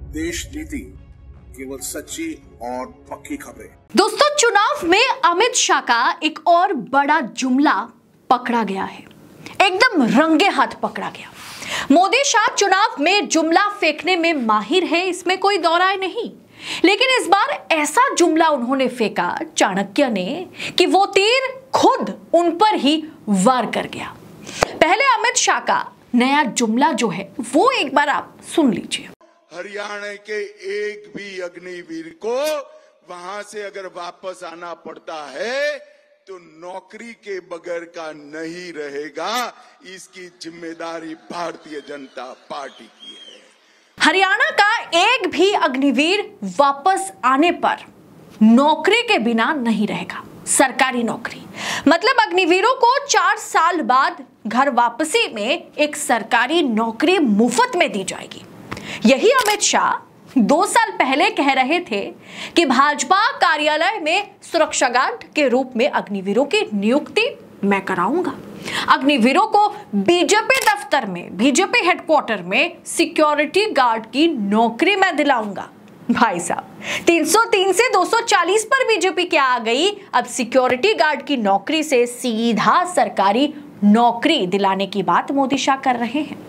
देश नीति केवल सच्ची और पक्की खबरें। दोस्तों, चुनाव में अमित शाह का एक और बड़ा जुमला पकड़ा गया है, एकदम रंगे हाथ पकड़ा गया। मोदी शाह चुनाव में जुमला फेंकने में माहिर है, इसमें कोई दो राय नहीं। लेकिन इस बार ऐसा जुमला उन्होंने फेंका चाणक्य ने कि वो तीर खुद उन पर ही वार कर गया। पहले अमित शाह का नया जुमला जो है वो एक बार आप सुन लीजिए। हरियाणा के एक भी अग्निवीर को वहां से अगर वापस आना पड़ता है तो नौकरी के बगैर का नहीं रहेगा। इसकी जिम्मेदारी भारतीय जनता पार्टी की है। हरियाणा का एक भी अग्निवीर वापस आने पर नौकरी के बिना नहीं रहेगा, सरकारी नौकरी। मतलब अग्निवीरों को 4 साल बाद घर वापसी में एक सरकारी नौकरी मुफ्त में दी जाएगी। यही अमित शाह 2 साल पहले कह रहे थे कि भाजपा कार्यालय में सुरक्षा गार्ड के रूप में अग्निवीरों की नियुक्ति मैं कराऊंगा। अग्निवीरों को बीजेपी दफ्तर में, बीजेपी हेडक्वार्टर में सिक्योरिटी गार्ड की नौकरी मैं दिलाऊंगा। भाई साहब, 303 से 240 पर बीजेपी क्या आ गई, अब सिक्योरिटी गार्ड की नौकरी से सीधा सरकारी नौकरी दिलाने की बात मोदी शाह कर रहे हैं।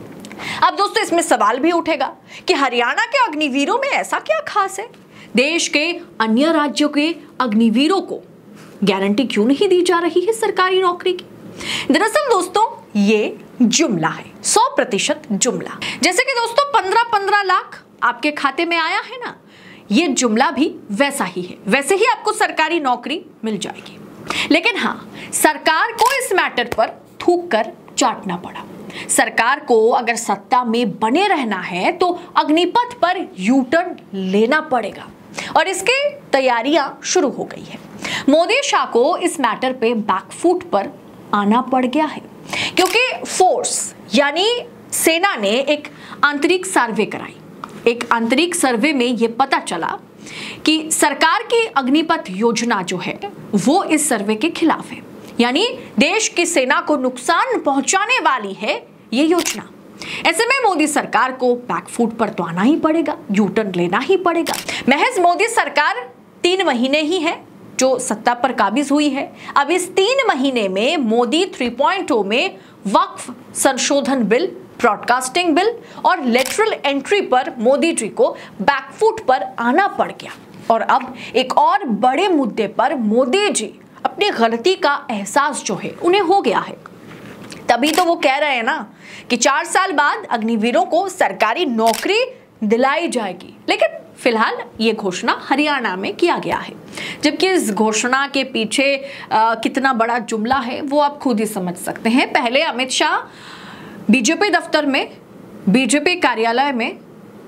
अब दोस्तों, इसमें सवाल भी उठेगा कि हरियाणा के अग्निवीरों में ऐसा क्या खास है, देश के अन्य राज्यों के अग्निवीरों को गारंटी क्यों नहीं दी जा रही है सरकारी नौकरी की। दरअसल दोस्तों, ये जुमला है, 100% जुमला। जैसे कि दोस्तों 15-15 लाख आपके खाते में आया है ना, ये जुमला भी वैसा ही है। वैसे ही आपको सरकारी नौकरी मिल जाएगी। लेकिन हाँ, सरकार को इस मैटर पर थूक कर चाटना पड़ा। सरकार को अगर सत्ता में बने रहना है तो अग्निपथ पर यू टर्न लेना पड़ेगा और इसकी तैयारियां शुरू हो गई है। मोदी शाह को इस मैटर पे बैकफुट पर आना पड़ गया है, क्योंकि फोर्स यानी सेना ने एक आंतरिक सर्वे कराई। एक आंतरिक सर्वे में यह पता चला कि सरकार की अग्निपथ योजना जो है वो इस सर्वे के खिलाफ है, यानी देश की सेना को नुकसान पहुंचाने वाली है ये योजना। ऐसे में मोदी सरकार को बैकफुट पर तो आना ही पड़ेगा, यू टर्न लेना ही पड़ेगा। महज मोदी सरकार 3 महीने ही है जो सत्ता पर काबिज हुई है। अब इस 3 महीने में मोदी 3.0 में वक्फ संशोधन बिल, ब्रॉडकास्टिंग बिल और लेटरल एंट्री पर मोदी जी को बैकफुट पर आना पड़ गया। और अब एक और बड़े मुद्दे पर मोदी जी अपनी गलती का एहसास जो है उन्हें हो गया है। तभी तो वो कह रहे हैं ना कि 4 साल बाद अग्निवीरों को सरकारी नौकरी दिलाई जाएगी। लेकिन फिलहाल ये घोषणा हरियाणा में किया गया है, जबकि इस घोषणा के पीछे कितना बड़ा जुमला है वो आप खुद ही समझ सकते हैं। पहले अमित शाह बीजेपी दफ्तर में, बीजेपी कार्यालय में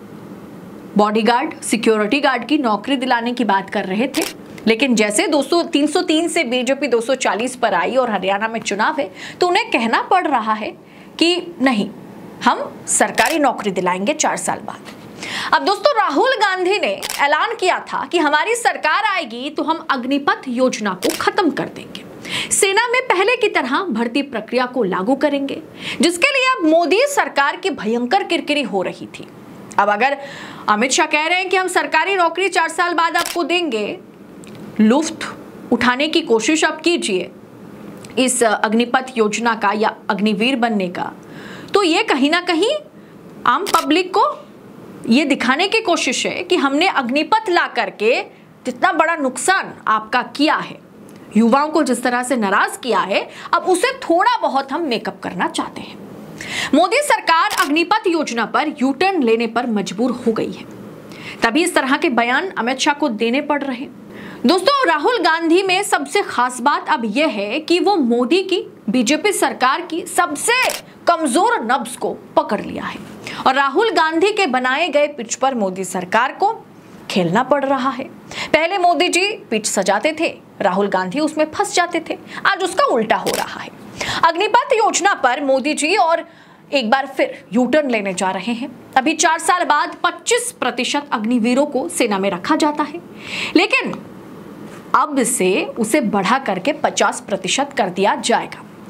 बॉडीगार्ड, सिक्योरिटी गार्ड की नौकरी दिलाने की बात कर रहे थे। लेकिन जैसे 303 से बीजेपी 240 पर आई और हरियाणा में चुनाव है तो उन्हें कहना पड़ रहा है कि नहीं, हम सरकारी नौकरी दिलाएंगे 4 साल बाद। अब दोस्तों, राहुल गांधी ने ऐलान किया था कि हमारी सरकार आएगी तो हम अग्निपथ योजना को खत्म कर देंगे, सेना में पहले की तरह भर्ती प्रक्रिया को लागू करेंगे, जिसके लिए अब मोदी सरकार की भयंकर किरकिरी हो रही थी। अब अगर अमित शाह कह रहे हैं कि हम सरकारी नौकरी 4 साल बाद आपको देंगे, लुफ्त उठाने की कोशिश आप कीजिए इस अग्निपथ योजना का या अग्निवीर बनने का, तो ये कहीं ना कहीं आम पब्लिक को ये दिखाने की कोशिश है कि हमने अग्निपथ ला करके जितना बड़ा नुकसान आपका किया है, युवाओं को जिस तरह से नाराज किया है, अब उसे थोड़ा बहुत हम मेकअप करना चाहते हैं। मोदी सरकार अग्निपथ योजना पर यू टर्न लेने पर मजबूर हो गई है, तभी इस तरह के बयान अमित शाह को देने पड़ रहे हैं। दोस्तों, राहुल गांधी में सबसे खास बात अब यह है कि वो मोदी की बीजेपी सरकार की सबसे कमजोर नब्ज को पकड़ लिया है और राहुल गांधी के बनाए गए पिच पर मोदी सरकार को खेलना पड़ रहा है। पहले मोदी जी पिच सजाते थे, राहुल गांधी उसमें फंस जाते थे। आज उसका उल्टा हो रहा है। अग्निपथ योजना पर मोदी जी और एक बार फिर यू टर्न लेने जा रहे हैं। अभी 4 साल बाद 25% अग्निवीरों को सेना में रखा जाता है, लेकिन अब से उसे बढ़ा करके 50% कर दिया जाएगा।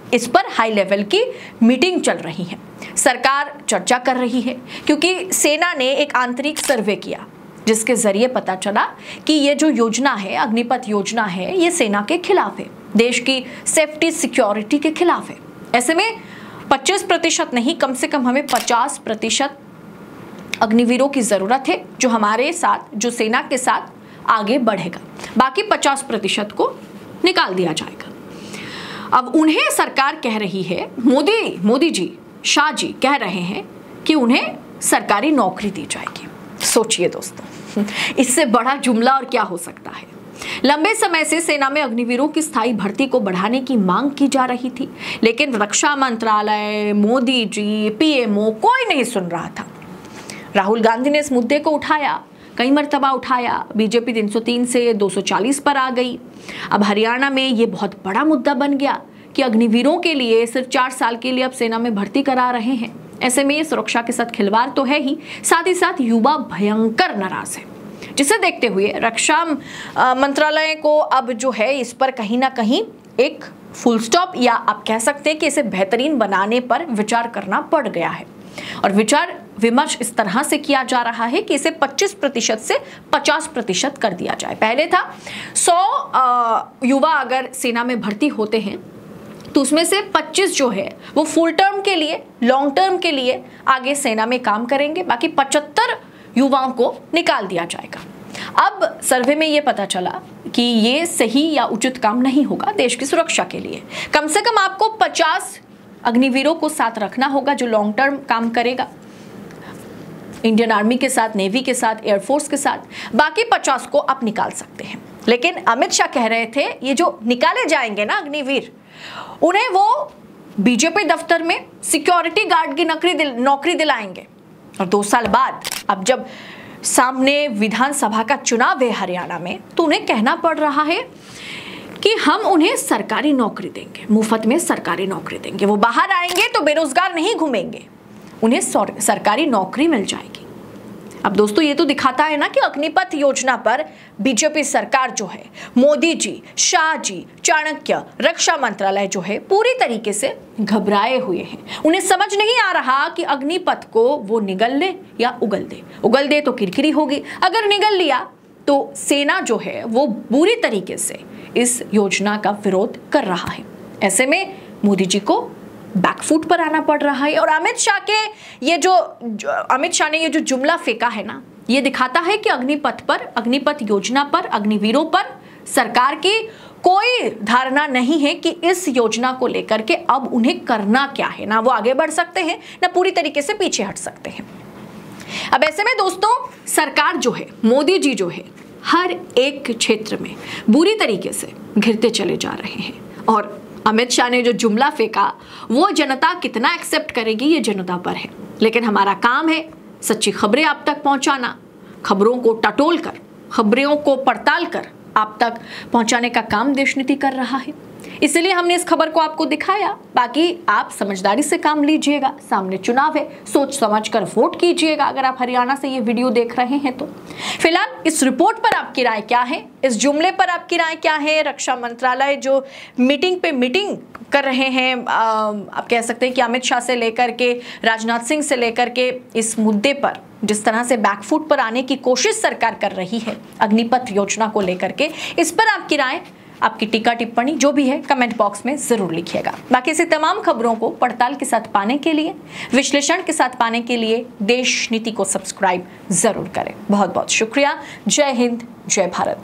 इस पर हाई लेवल की मीटिंग चल रही है, सरकार चर्चा कर रही है, क्योंकि सेना ने एक आंतरिक सर्वे किया जिसके जरिए पता चला कि ये जो योजना है, अग्निपथ योजना है, ये सेना के खिलाफ है, देश की सेफ्टी सिक्योरिटी के खिलाफ है। ऐसे में 25% नहीं, कम से कम हमें 50% अग्निवीरों की जरूरत है जो हमारे साथ, जो सेना के साथ आगे बढ़ेगा। बाकी 50% को निकाल दिया जाएगा। अब उन्हें सरकार कह रही है, मोदी जी, शाह जी कह रहे हैं कि उन्हें सरकारी नौकरी दी जाएगी। सोचिए दोस्तों, इससे बड़ा जुमला और क्या हो सकता है। लंबे समय से सेना में अग्निवीरों की स्थायी भर्ती को बढ़ाने की मांग की जा रही थी, लेकिन रक्षा मंत्रालय, मोदी जी, पीएमओ कोई नहीं सुन रहा था। राहुल गांधी ने इस मुद्दे को उठाया, कई मर्तबा उठाया, बीजेपी 303 से 240 पर आ गई। अब हरियाणा में ये बहुत बड़ा मुद्दा बन गया कि अग्निवीरों के लिए सिर्फ 4 साल के लिए अब सेना में भर्ती करा रहे हैं। ऐसे में ये सुरक्षा के साथ खिलवाड़ तो है ही साथ युवा भयंकर नाराज है, जिसे देखते हुए रक्षा मंत्रालय को अब जो है इस पर कहीं ना कहीं एक फुल स्टॉप, या आप कह सकते हैं कि इसे बेहतरीन बनाने पर विचार करना पड़ गया है। और विचार विमर्श इस तरह से किया जा रहा है कि इसे 25% से 50% कर दिया जाए। पहले था 100 युवा अगर सेना में भर्ती होते हैं तो उसमें से 25 जो है वो फुल टर्म के लिए, लॉन्ग टर्म के लिए आगे सेना में काम करेंगे, बाकी 75 युवाओं को निकाल दिया जाएगा। अब सर्वे में ये पता चला कि ये सही या उचित काम नहीं होगा देश की सुरक्षा के लिए। कम से कम आपको 50 अग्निवीरों को साथ रखना होगा जो लॉन्ग टर्म काम करेगा, इंडियन आर्मी के साथ, नेवी के साथ, एयरफोर्स के साथ। बाकी 50 को आप निकाल सकते हैं। लेकिन अमित शाह कह रहे थे ये जो निकाले जाएंगे ना अग्निवीर, उन्हें वो बीजेपी दफ्तर में सिक्योरिटी गार्ड की नौकरी दिलाएंगे। और 2 साल बाद अब जब सामने विधानसभा का चुनाव है हरियाणा में, तो उन्हें कहना पड़ रहा है कि हम उन्हें सरकारी नौकरी देंगे, मुफ्त में सरकारी नौकरी देंगे। वो बाहर आएंगे तो बेरोजगार नहीं घूमेंगे, उन्हें सरकारी नौकरी मिल जाएगी। अब दोस्तों ये तो दिखाता है ना कि अग्निपथ योजना पर बीजेपी सरकार जो है, मोदी जी, शाह जी, चाणक्य, रक्षा मंत्रालय जो है पूरी तरीके से घबराए हुए हैं। उन्हें समझ नहीं आ रहा कि अग्निपथ को वो निगल ले या उगल दे। उगल दे तो किरकिरी होगी, अगर निगल लिया तो सेना जो है वो बुरी तरीके से इस योजना का विरोध कर रहा है। ऐसे में मोदी जी को बैकफुट पर आना पड़ रहा है। और अमित शाह ने ये जो जुमला फेंका है ना, ये दिखाता है कि अग्निपथ योजना पर, अग्निवीरों पर सरकार की कोई धारणा नहीं है कि इस योजना को लेकर के अब उन्हें करना क्या है। ना वो आगे बढ़ सकते हैं, ना पूरी तरीके से पीछे हट सकते हैं। अब ऐसे में दोस्तों सरकार जो है, मोदी जी जो है, हर एक क्षेत्र में बुरी तरीके से घिरते चले जा रहे हैं। और अमित शाह ने जो जुमला फेंका वो जनता कितना एक्सेप्ट करेगी ये जनता पर है। लेकिन हमारा काम है सच्ची खबरें आप तक पहुंचाना, खबरों को टटोल कर, खबरों को पड़ताल कर आप तक पहुंचाने का काम देश नीति कर रहा है। इसलिए हमने इस खबर को आपको दिखाया। बाकी आप समझदारी से काम लीजिएगा, सामने चुनाव है, सोच समझ कर वोट कीजिएगा अगर आप हरियाणा से ये वीडियो देख रहे हैं तो। फिलहाल इस रिपोर्ट पर आपकी राय क्या है, इस जुमले पर आपकी राय क्या है? रक्षा मंत्रालय जो मीटिंग पे मीटिंग कर रहे हैं, आप कह सकते हैं कि अमित शाह से लेकर के राजनाथ सिंह से लेकर के इस मुद्दे पर जिस तरह से बैकफुट पर आने की कोशिश सरकार कर रही है अग्निपथ योजना को लेकर के, इस पर आपकी राय, आपकी टीका टिप्पणी जो भी है कमेंट बॉक्स में जरूर लिखिएगा। बाकी ऐसी तमाम खबरों को पड़ताल के साथ पाने के लिए, विश्लेषण के साथ पाने के लिए देश नीति को सब्सक्राइब जरूर करें। बहुत बहुत शुक्रिया। जय हिंद, जय भारत।